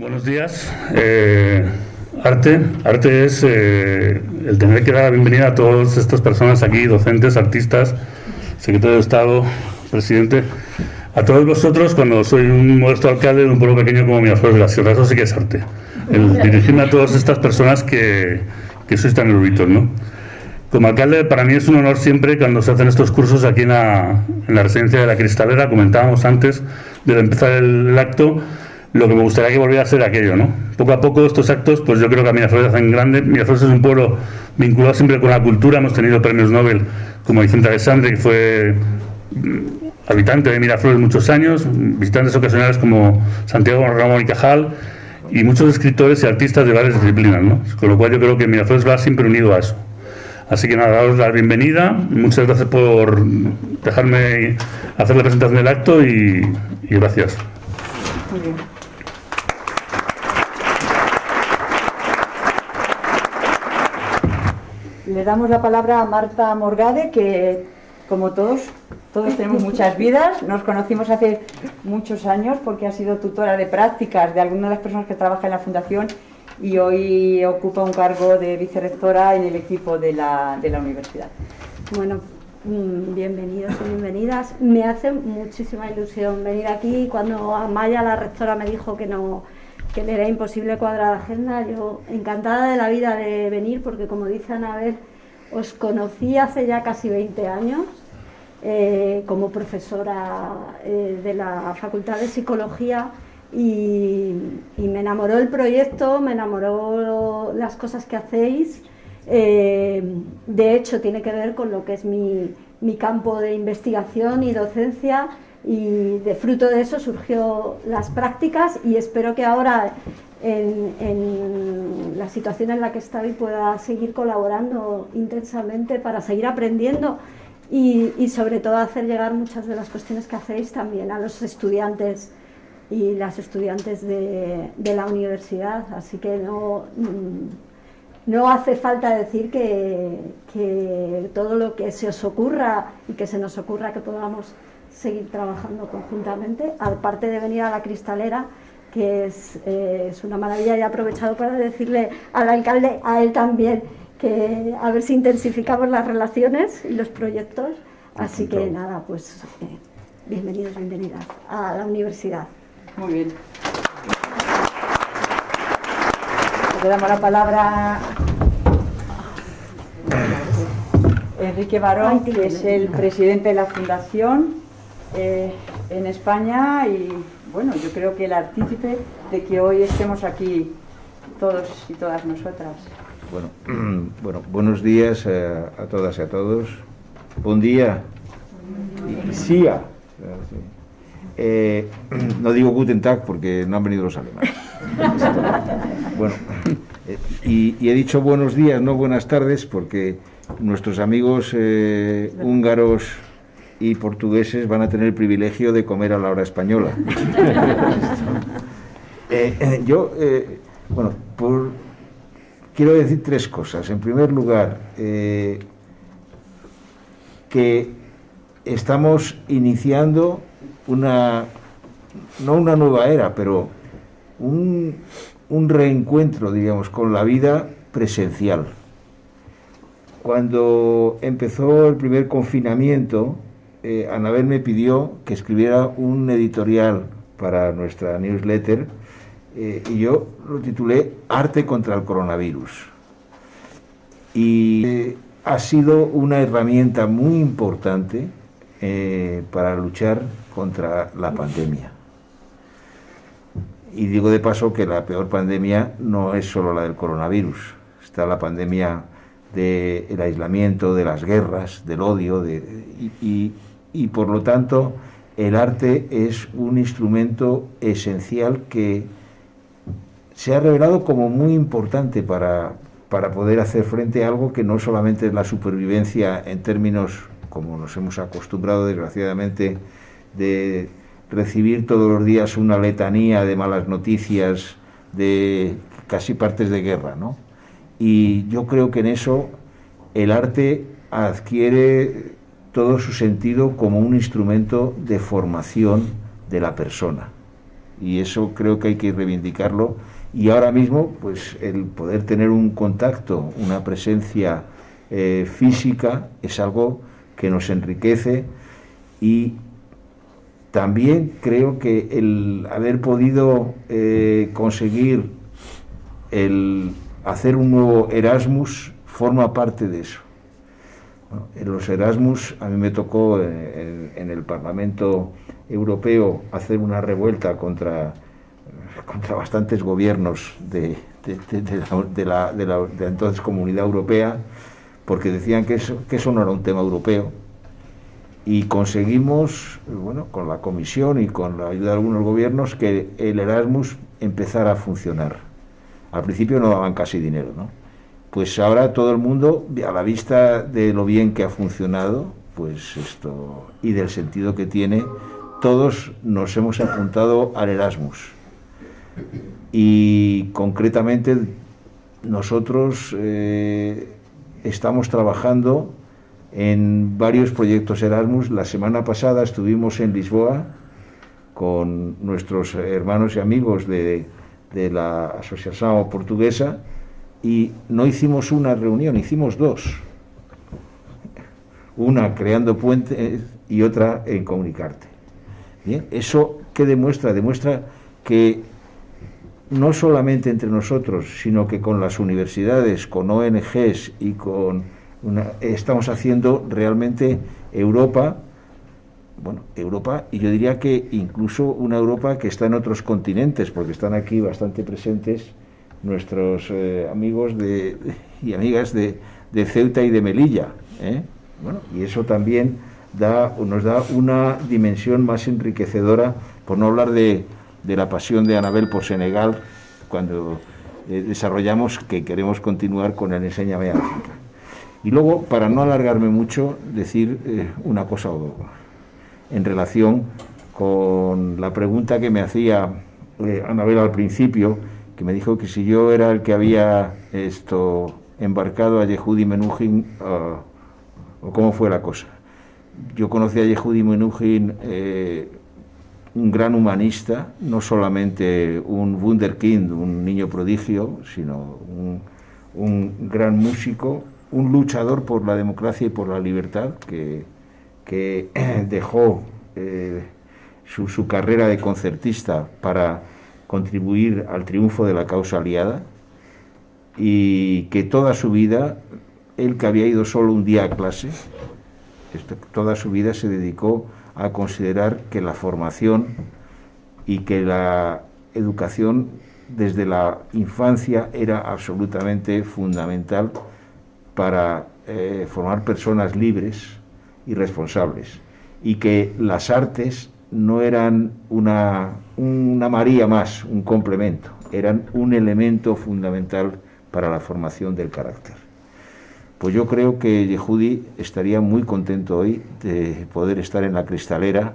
Buenos días. Arte es el tener que dar la bienvenida a todas estas personas aquí, docentes, artistas, secretario de Estado, presidente, a todos vosotros cuando soy un modesto alcalde de un pueblo pequeño como Miraflores de la Sierra. Eso sí que es arte. El dirigirme a todas estas personas que sois tan eruditos, ¿no? Como alcalde, para mí es un honor siempre cuando se hacen estos cursos aquí en la residencia de la Cristalera. Comentábamos antes de empezar el acto lo que me gustaría que volviera a ser aquello, ¿no? Poco a poco estos actos, pues yo creo que a Miraflores hacen grande. Miraflores es un pueblo vinculado siempre con la cultura. Hemos tenido premios Nobel como Vicente Alexandre, que fue habitante de Miraflores muchos años, visitantes ocasionales como Santiago Ramón y Cajal, y muchos escritores y artistas de varias disciplinas, ¿no? Con lo cual yo creo que Miraflores va siempre unido a eso. Así que nada, daros la bienvenida. Muchas gracias por dejarme hacer la presentación del acto y gracias. Muy bien. Le damos la palabra a Marta Morgade, que como todos tenemos muchas vidas. Nos conocimos hace muchos años porque ha sido tutora de prácticas de algunas de las personas que trabajan en la Fundación y hoy ocupa un cargo de vicerrectora en el equipo de la universidad. Bueno, bienvenidos y bienvenidas. Me hace muchísima ilusión venir aquí. Cuando Amaya, la rectora, me dijo que le era imposible cuadrar la agenda, yo encantada de la vida de venir, porque como dice Anabel, os conocí hace ya casi 20 años como profesora de la Facultad de Psicología y me enamoró el proyecto, me enamoró las cosas que hacéis. De hecho, tiene que ver con lo que es mi campo de investigación y docencia, y de fruto de eso surgió las prácticas, y espero que ahora en la situación en la que estoy pueda seguir colaborando intensamente para seguir aprendiendo y sobre todo hacer llegar muchas de las cuestiones que hacéis también a los estudiantes y las estudiantes de la universidad. Así que no hace falta decir que todo lo que se os ocurra y que se nos ocurra que podamos seguir trabajando conjuntamente, aparte de venir a la Cristalera, que es una maravilla. Y he aprovechado para decirle al alcalde, a él también, que a ver si intensificamos las relaciones y los proyectos. Así que nada, pues bienvenidos, bienvenidas a la universidad. Muy bien. Le damos la palabra a Enrique Barón, que es el presidente de la Fundación en España, y bueno, yo creo que el artífice de que hoy estemos aquí todos y todas nosotras. Bueno, buenos días a todas y a todos. Buen día. Sia. No digo Guten Tag porque no han venido los alemanes. Bueno, y he dicho buenos días, no buenas tardes, porque nuestros amigos húngaros y portugueses van a tener el privilegio de comer a la hora española. Quiero decir tres cosas. En primer lugar, que estamos iniciando no una nueva era, pero un reencuentro, digamos, con la vida presencial. Cuando empezó el primer confinamiento, Anabel me pidió que escribiera un editorial para nuestra newsletter, y yo lo titulé Arte contra el coronavirus. Y ha sido una herramienta muy importante para luchar contra la pandemia. Y digo de paso que la peor pandemia no es solo la del coronavirus. Está la pandemia del aislamiento, de las guerras, del odio, y por lo tanto el arte es un instrumento esencial que se ha revelado como muy importante para poder hacer frente a algo que no solamente es la supervivencia en términos, como nos hemos acostumbrado desgraciadamente, de recibir todos los días una letanía de malas noticias, de casi partes de guerra, ¿no? Y yo creo que en eso el arte adquiere todo su sentido como un instrumento de formación de la persona. y eso creo que hay que reivindicarlo. Y ahora mismo, pues el poder tener un contacto, una presencia física, es algo que nos enriquece. Y también creo que el haber podido conseguir el hacer un nuevo Erasmus forma parte de eso. Bueno, en los Erasmus a mí me tocó en el Parlamento Europeo hacer una revuelta contra bastantes gobiernos de la entonces Comunidad Europea, porque decían que eso no era un tema europeo, y conseguimos, bueno, con la Comisión y con la ayuda de algunos gobiernos, que el Erasmus empezara a funcionar. Al principio no daban casi dinero, ¿no? Pues ahora todo el mundo, a la vista de lo bien que ha funcionado, pues esto, y del sentido que tiene, todos nos hemos apuntado al Erasmus. Y concretamente nosotros estamos trabajando en varios proyectos Erasmus. La semana pasada estuvimos en Lisboa con nuestros hermanos y amigos de la Asociación Portuguesa, y no hicimos una reunión, hicimos dos. Una creando puentes y otra en Comunicarte. ¿Bien? ¿Eso qué demuestra? Demuestra que no solamente entre nosotros, sino que con las universidades, con ONGs y estamos haciendo realmente Europa, y yo diría que incluso una Europa que está en otros continentes, porque están aquí bastante presentes nuestros amigos y amigas de Ceuta y de Melilla, ¿eh? Bueno, y eso también nos da una dimensión más enriquecedora, por no hablar de la pasión de Anabel por Senegal, cuando desarrollamos que queremos continuar con el Enséñame África. Y luego, para no alargarme mucho, decir una cosa en relación con la pregunta que me hacía Anabel al principio, que me dijo que si yo era el que había embarcado a Yehudi Menuhin, o cómo fue la cosa. Yo conocí a Yehudi Menuhin, un gran humanista, no solamente un wunderkind, un niño prodigio, sino un gran músico, un luchador por la democracia y por la libertad, que dejó su carrera de concertista para contribuir al triunfo de la causa aliada, y que toda su vida, él que había ido solo un día a clase, toda su vida se dedicó a considerar que la formación y que la educación desde la infancia era absolutamente fundamental para formar personas libres y responsables, y que las artes no eran una María más, un complemento, eran un elemento fundamental para la formación del carácter. Pues yo creo que Yehudi estaría muy contento hoy de poder estar en la Cristalera,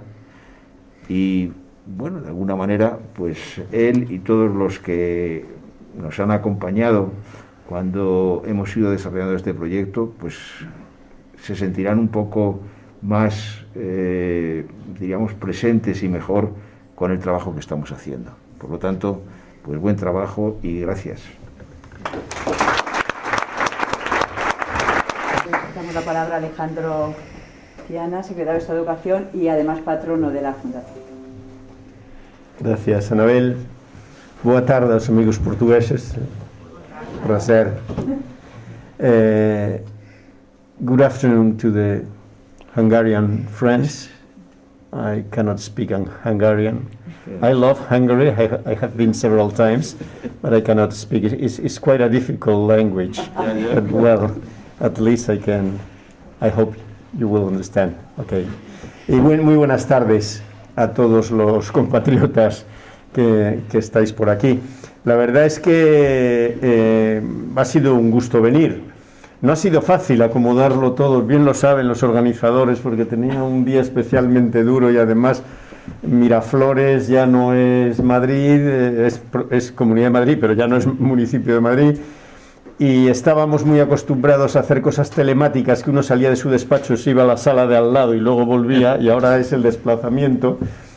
y bueno, de alguna manera, pues él y todos los que nos han acompañado cuando hemos ido desarrollando este proyecto, pues se sentirán un poco más, diríamos, presentes y mejor con el trabajo que estamos haciendo. Por lo tanto, pues buen trabajo y gracias. Damos la palabra a Alejandro Tiana, secretario de Estado de Educación y además patrono de la Fundación. Gracias, Anabel. Boa tarde aos amigos portugueses. Prazer. Good afternoon to the Hungarian friends. I cannot speak Hungarian. I love Hungary. I have been several times, but I cannot speak it. It's quite a difficult language. But well, at least I can. I hope you will understand. Okay. Y muy buenas tardes a todos los compatriotas que estáis por aquí. La verdad es que ha sido un gusto venir. No ha sido fácil acomodarlo todo, bien lo saben los organizadores, porque tenía un día especialmente duro, y además Miraflores ya no es Madrid, es Comunidad de Madrid, pero ya no es municipio de Madrid, y estábamos muy acostumbrados a hacer cosas telemáticas, que uno salía de su despacho, se iba a la sala de al lado y luego volvía, y ahora es el desplazamiento.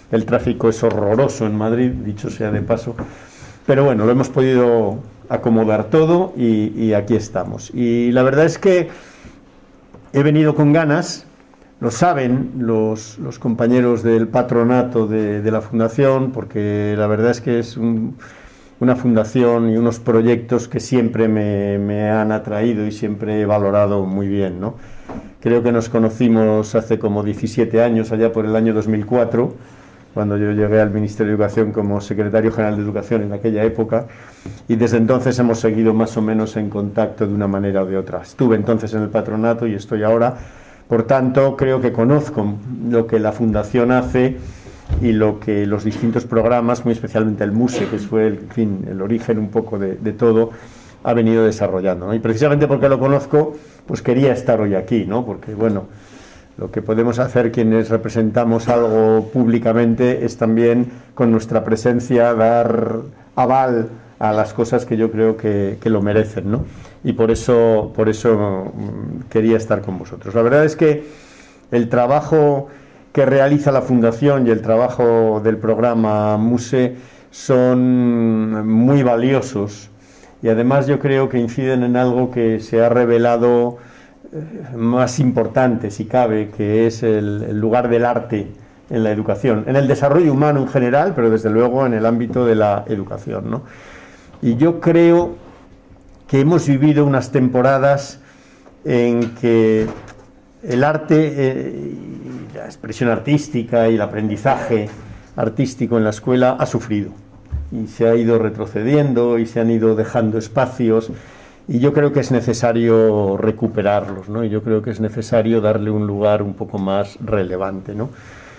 el tráfico es horroroso en Madrid, dicho sea de paso, pero bueno, lo hemos podido acomodar todo y aquí estamos. Y la verdad es que he venido con ganas, lo saben los compañeros del patronato de la fundación, porque la verdad es que es una fundación y unos proyectos que siempre me han atraído y siempre he valorado muy bien, ¿no? Creo que nos conocimos hace como 17 años, allá por el año 2004, cuando yo llegué al Ministerio de Educación como secretario general de Educación en aquella época, y desde entonces hemos seguido más o menos en contacto de una manera o de otra. Estuve entonces en el patronato y estoy ahora, por tanto creo que conozco lo que la Fundación hace y lo que los distintos programas, muy especialmente el MUSE, que fue el origen un poco de todo, ha venido desarrollando, ¿no? Y precisamente porque lo conozco, pues quería estar hoy aquí, ¿no? Porque, bueno, lo que podemos hacer quienes representamos algo públicamente es también con nuestra presencia dar aval a las cosas que yo creo que lo merecen, ¿no? Y por eso quería estar con vosotros. La verdad es que el trabajo que realiza la Fundación y el trabajo del programa MUSE son muy valiosos y además yo creo que inciden en algo que se ha revelado más importante, si cabe, que es el lugar del arte en la educación, en el desarrollo humano en general, pero desde luego en el ámbito de la educación, ¿no? Y yo creo que hemos vivido unas temporadas en que el arte y la expresión artística y el aprendizaje artístico en la escuela ha sufrido y se ha ido retrocediendo y se han ido dejando espacios y yo creo que es necesario recuperarlos, ¿no? Y yo creo que es necesario darle un lugar un poco más relevante, ¿no?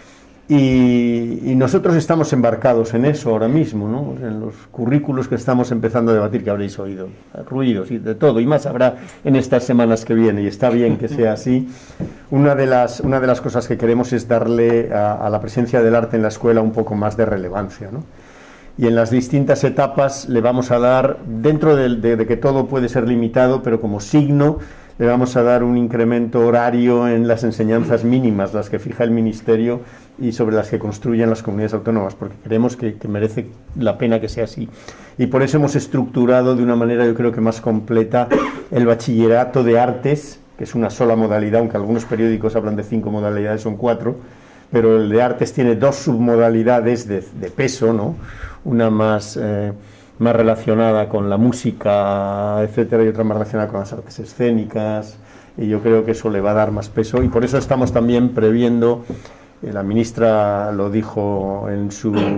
Y nosotros estamos embarcados en eso ahora mismo, ¿no? En los currículos que estamos empezando a debatir, que habréis oído, ruidos y de todo, y más habrá en estas semanas que vienen, y está bien que sea así. Una de las cosas que queremos es darle a la presencia del arte en la escuela un poco más de relevancia, ¿no? Y en las distintas etapas le vamos a dar, dentro de que todo puede ser limitado, pero como signo, le vamos a dar un incremento horario en las enseñanzas mínimas, las que fija el Ministerio y sobre las que construyen las comunidades autónomas, porque creemos que merece la pena que sea así. Y por eso hemos estructurado de una manera, yo creo que más completa, el bachillerato de artes, que es una sola modalidad, aunque algunos periódicos hablan de 5 modalidades, son 4, pero el de artes tiene 2 submodalidades de peso, ¿no? Una más relacionada con la música, etcétera, y otra más relacionada con las artes escénicas, y yo creo que eso le va a dar más peso, y por eso estamos también previendo, la ministra lo dijo en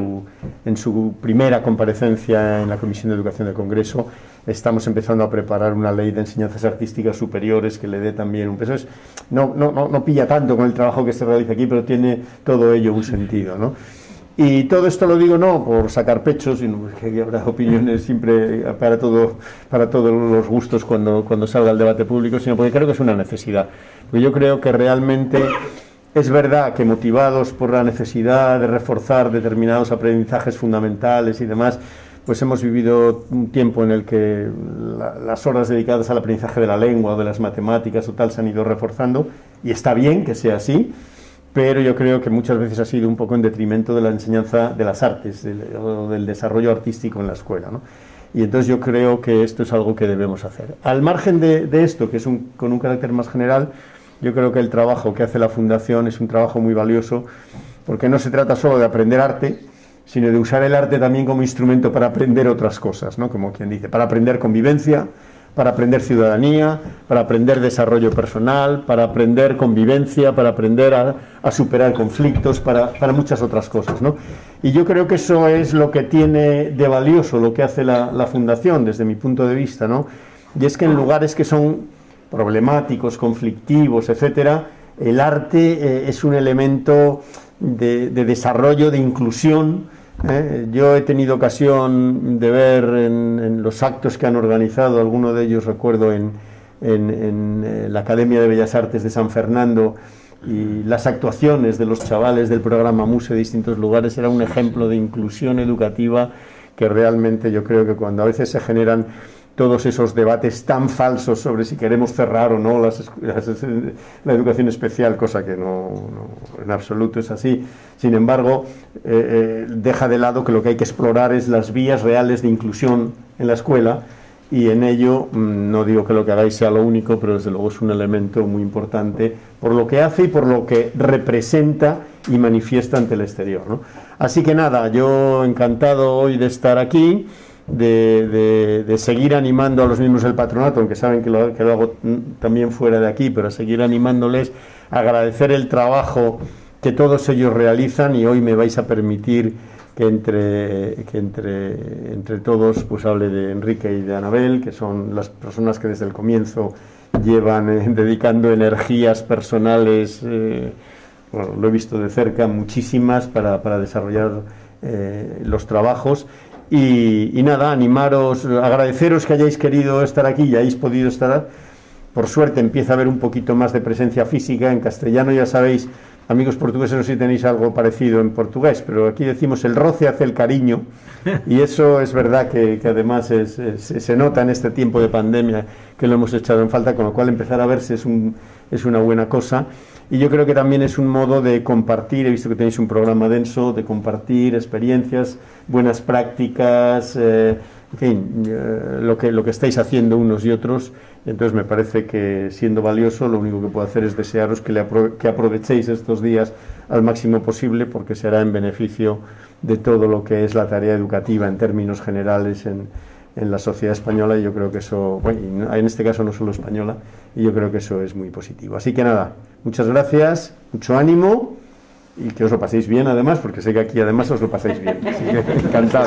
su primera comparecencia en la Comisión de Educación del Congreso, estamos empezando a preparar una ley de enseñanzas artísticas superiores que le dé también un peso. No pilla tanto con el trabajo que se realiza aquí, pero tiene todo ello un sentido, ¿no? Y todo esto lo digo no por sacar pechos, sino porque habrá opiniones siempre para todos los gustos cuando salga el debate público, sino porque creo que es una necesidad. Porque yo creo que realmente es verdad que motivados por la necesidad de reforzar determinados aprendizajes fundamentales y demás, pues hemos vivido un tiempo en el que las horas dedicadas al aprendizaje de la lengua o de las matemáticas o tal se han ido reforzando, y está bien que sea así, pero yo creo que muchas veces ha sido un poco en detrimento de la enseñanza de las artes o del desarrollo artístico en la escuela, ¿no? Y entonces yo creo que esto es algo que debemos hacer. Al margen de esto, que es con un carácter más general, yo creo que el trabajo que hace la Fundación es un trabajo muy valioso, porque no se trata solo de aprender arte, sino de usar el arte también como instrumento para aprender otras cosas, ¿no? Como quien dice, para aprender convivencia, para aprender ciudadanía, para aprender desarrollo personal, para aprender convivencia, para aprender a superar conflictos, para muchas otras cosas, ¿no? Y yo creo que eso es lo que tiene de valioso lo que hace la Fundación, desde mi punto de vista, ¿no? Y es que en lugares que son problemáticos, conflictivos, etcétera, el arte es un elemento de desarrollo, de inclusión. Yo he tenido ocasión de ver en los actos que han organizado, alguno de ellos recuerdo en la Academia de Bellas Artes de San Fernando, y las actuaciones de los chavales del programa MUSE de distintos lugares era un ejemplo de inclusión educativa que realmente yo creo que cuando a veces se generan todos esos debates tan falsos sobre si queremos cerrar o no la educación especial, cosa que no en absoluto es así. Sin embargo, deja de lado que lo que hay que explorar es las vías reales de inclusión en la escuela, y en ello, no digo que lo que hagáis sea lo único, pero desde luego es un elemento muy importante por lo que hace y por lo que representa y manifiesta ante el exterior, ¿no? Así que nada, yo encantado hoy de estar aquí, de seguir animando a los miembros del patronato, aunque saben que lo hago también fuera de aquí, pero a seguir animándoles, agradecer el trabajo que todos ellos realizan, y hoy me vais a permitir que entre todos pues hable de Enrique y de Anabel, que son las personas que desde el comienzo llevan dedicando energías personales, bueno, lo he visto de cerca, muchísimas para desarrollar los trabajos. Y nada, animaros, agradeceros que hayáis querido estar aquí y hayáis podido estar. Por suerte empieza a haber un poquito más de presencia física. En castellano, ya sabéis, amigos portugueses, no sé si tenéis algo parecido en portugués, pero aquí decimos el roce hace el cariño, y eso es verdad que además se nota en este tiempo de pandemia, que lo hemos echado en falta, con lo cual empezar a verse es una buena cosa. Y yo creo que también es un modo de compartir, he visto que tenéis un programa denso, de compartir experiencias, buenas prácticas, en fin, lo que estáis haciendo unos y otros. Entonces me parece que, siendo valioso, lo único que puedo hacer es desearos que aprovechéis estos días al máximo posible, porque será en beneficio de todo lo que es la tarea educativa en términos generales en la sociedad española, y yo creo que eso, bueno, en este caso no solo española, y yo creo que eso es muy positivo. Así que nada, muchas gracias, mucho ánimo, y que os lo paséis bien además, porque sé que aquí además os lo pasáis bien. Así que encantado.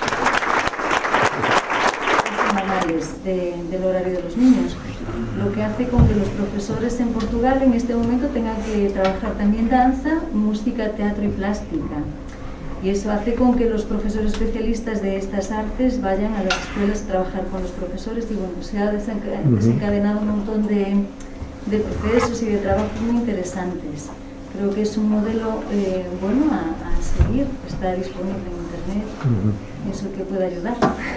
Del horario de los niños, lo que hace con que los profesores en Portugal en este momento tengan que trabajar también danza, música, teatro y plástica, y eso hace con que los profesores especialistas de estas artes vayan a las escuelas a trabajar con los profesores, y bueno, se ha desencadenado un montón de procesos y de trabajos muy interesantes. Creo que es un modelo bueno a seguir, está disponible en internet, eso que puede ayudar.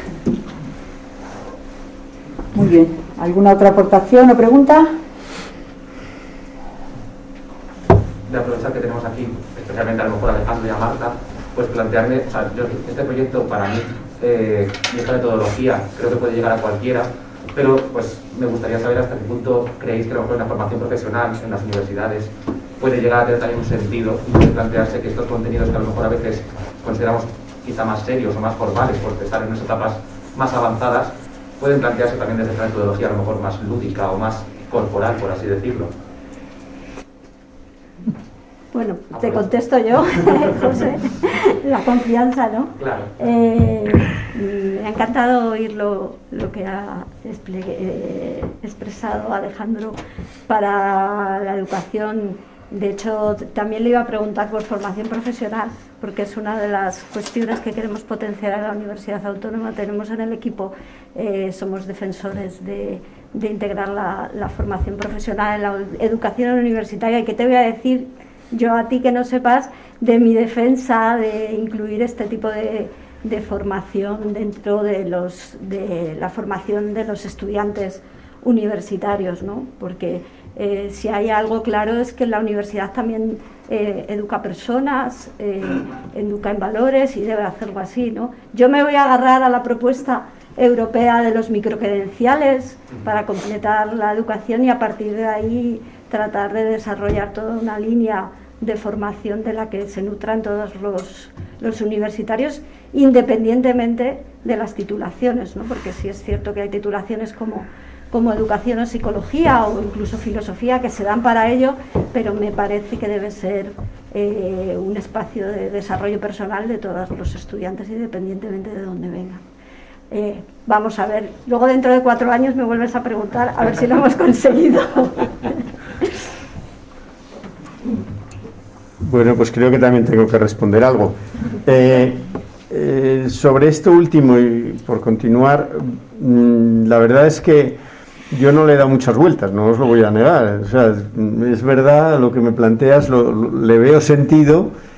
Muy bien. ¿Alguna otra aportación o pregunta? De aprovechar que tenemos aquí, especialmente a lo mejor a Alejandro y a Marta, pues plantearme, o sea, este proyecto para mí, y esta metodología, creo que puede llegar a cualquiera, pero pues me gustaría saber hasta qué punto creéis que a lo mejor en la formación profesional, en las universidades, puede llegar a tener también un sentido, y puede plantearse que estos contenidos que a lo mejor a veces consideramos quizá más serios o más formales, por estar en unas etapas más avanzadas, pueden plantearse también desde esta metodología a lo mejor más lúdica o más corporal, por así decirlo. Bueno, te contesto yo, José, la confianza, ¿no? Claro. Me ha encantado oír lo que ha expresado Alejandro para la educación. De hecho, también le iba a preguntar por formación profesional, porque es una de las cuestiones que queremos potenciar en la Universidad Autónoma. Tenemos en el equipo, somos defensores de integrar la formación profesional en la educación universitaria. ¿Y qué te voy a decir yo a ti que no sepas de mi defensa de incluir este tipo de formación dentro de la formación de los estudiantes universitarios, ¿no? Porque si hay algo claro es que la universidad también educa personas, educa en valores, y debe hacerlo así, ¿no? Yo me voy a agarrar a la propuesta europea de los microcredenciales para completar la educación, y a partir de ahí tratar de desarrollar toda una línea de formación de la que se nutran todos los universitarios, independientemente de las titulaciones, ¿no? Porque sí es cierto que hay titulaciones como educación o psicología o incluso filosofía que se dan para ello, pero me parece que debe ser un espacio de desarrollo personal de todos los estudiantes, independientemente de dónde vengan. Vamos a ver, luego dentro de 4 años me vuelves a preguntar a ver si lo hemos conseguido. Bueno, pues creo que también tengo que responder algo. Sobre esto último, y por continuar, la verdad es que yo no le he dado muchas vueltas, no os lo voy a negar. O sea, es verdad, lo que me planteas, le veo sentido,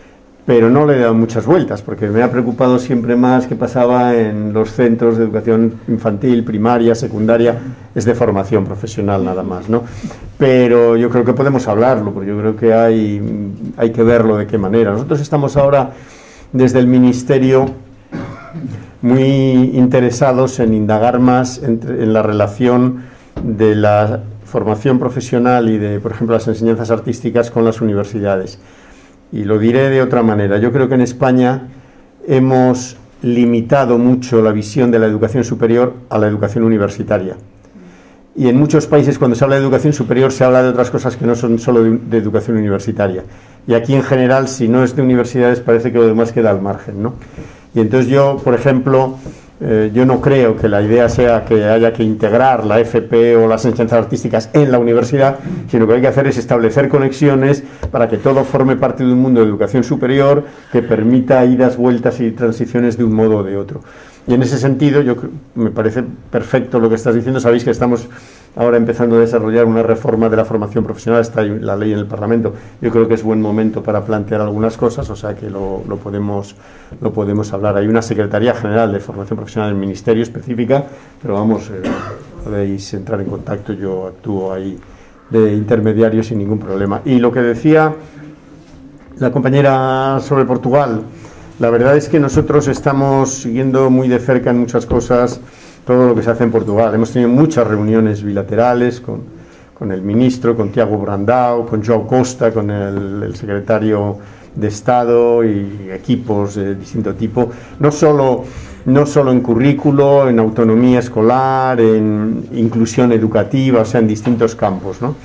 pero no le he dado muchas vueltas, porque me ha preocupado siempre más qué pasaba en los centros de educación infantil, primaria, secundaria, es de formación profesional nada más, ¿no? Pero yo creo que podemos hablarlo, porque yo creo que hay que verlo de qué manera. Nosotros estamos ahora, desde el Ministerio, muy interesados en indagar más en la relación de la formación profesional y de, por ejemplo, las enseñanzas artísticas con las universidades. Y lo diré de otra manera. Yo creo que en España hemos limitado mucho la visión de la educación superior a la educación universitaria. Y en muchos países, cuando se habla de educación superior, se habla de otras cosas que no son solo de educación universitaria. Y aquí, en general, si no es de universidades, parece que lo demás queda al margen, ¿no? Y entonces yo, por ejemplo, yo no creo que la idea sea que haya que integrar la FP o las enseñanzas artísticas en la universidad, sino que lo que hay que hacer es establecer conexiones para que todo forme parte de un mundo de educación superior que permita idas, vueltas y transiciones de un modo o de otro. Y en ese sentido, me parece perfecto lo que estás diciendo. Sabéis que estamos ahora empezando a desarrollar una reforma de la formación profesional, está la ley en el Parlamento. Yo creo que es buen momento para plantear algunas cosas, o sea que lo podemos hablar. Hay una Secretaría General de Formación Profesional del Ministerio específica, pero vamos, podéis entrar en contacto, yo actúo ahí de intermediario sin ningún problema. Y lo que decía la compañera sobre Portugal, la verdad es que nosotros estamos siguiendo muy de cerca en muchas cosas todo lo que se hace en Portugal. Hemos tenido muchas reuniones bilaterales con el ministro, con Tiago Brandão, con João Costa, con el secretario de Estado y equipos de distinto tipo, no solo en currículo, en autonomía escolar, en inclusión educativa, o sea, en distintos campos, ¿no?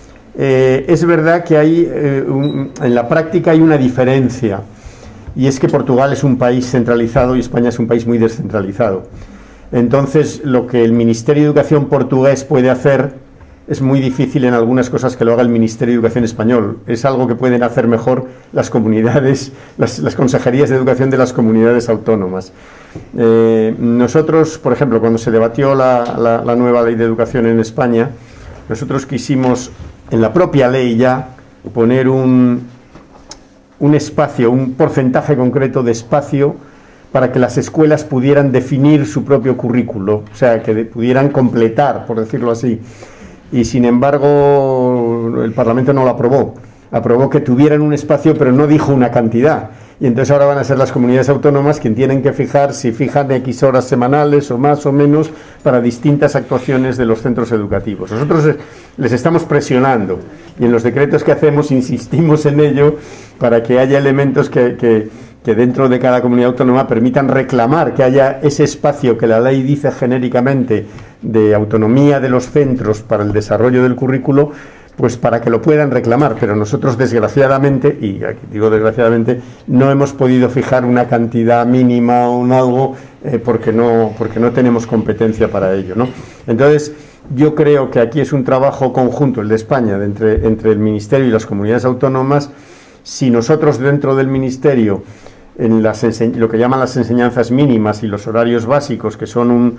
Es verdad que en la práctica hay una diferencia, y es que Portugal es un país centralizado y España es un país muy descentralizado. Entonces, lo que el Ministerio de Educación portugués puede hacer es muy difícil en algunas cosas que lo haga el Ministerio de Educación español. Es algo que pueden hacer mejor las comunidades, las consejerías de educación de las comunidades autónomas. Nosotros, por ejemplo, cuando se debatió la nueva ley de educación en España, nosotros quisimos, en la propia ley ya, poner un espacio, un porcentaje concreto de espacio para que las escuelas pudieran definir su propio currículo, o sea, que pudieran completar, por decirlo así. Y sin embargo, el Parlamento no lo aprobó. Aprobó que tuvieran un espacio, pero no dijo una cantidad. Y entonces ahora van a ser las comunidades autónomas quienes tienen que fijar si fijan X horas semanales o más o menos para distintas actuaciones de los centros educativos. Nosotros les estamos presionando y en los decretos que hacemos insistimos en ello para que haya elementos que dentro de cada comunidad autónoma permitan reclamar que haya ese espacio que la ley dice genéricamente de autonomía de los centros para el desarrollo del currículo, pues para que lo puedan reclamar. Pero nosotros, desgraciadamente, y aquí digo desgraciadamente, no hemos podido fijar una cantidad mínima o un algo porque no tenemos competencia para ello, ¿no? Entonces, yo creo que aquí es un trabajo conjunto, el de España, entre el Ministerio y las comunidades autónomas. Si nosotros dentro del Ministerio, en lo que llaman las enseñanzas mínimas y los horarios básicos, que son un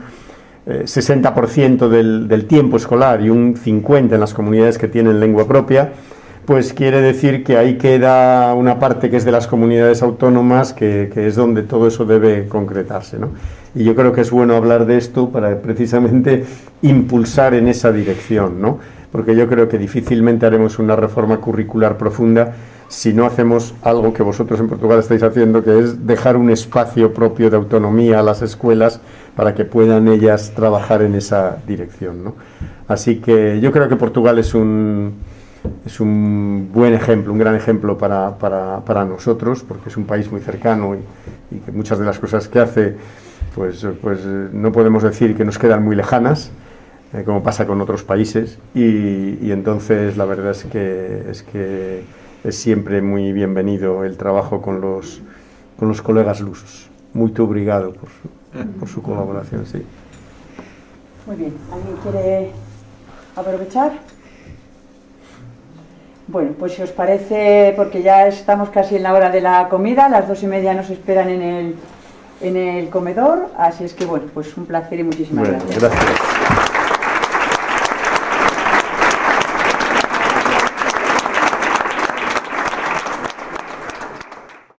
60% del tiempo escolar y un 50% en las comunidades que tienen lengua propia, pues quiere decir que ahí queda una parte que es de las comunidades autónomas, que es donde todo eso debe concretarse, ¿no? Y yo creo que es bueno hablar de esto para precisamente impulsar en esa dirección, ¿no? Porque yo creo que difícilmente haremos una reforma curricular profunda si no hacemos algo que vosotros en Portugal estáis haciendo, que es dejar un espacio propio de autonomía a las escuelas para que puedan ellas trabajar en esa dirección, ¿no? Así que yo creo que Portugal es un buen ejemplo, un gran ejemplo para nosotros, porque es un país muy cercano y que muchas de las cosas que hace, pues no podemos decir que nos quedan muy lejanas, como pasa con otros países, y entonces la verdad es que es siempre muy bienvenido el trabajo con los colegas lusos. Muy obrigado por su colaboración, sí. Muy bien, ¿alguien quiere aprovechar? Bueno, pues si os parece, porque ya estamos casi en la hora de la comida, las 2:30 nos esperan en el comedor, así es que bueno, pues un placer y muchísimas gracias. Gracias.